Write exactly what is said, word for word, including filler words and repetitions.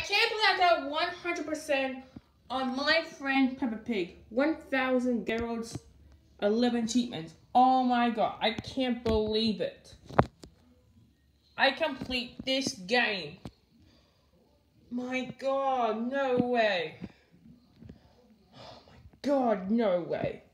can't believe I got one hundred percent on my friend Peppa Pig. one thousand Gerald's eleven achievements. Oh my god, I can't believe it. I complete this game. My god, no way. Oh my god, no way.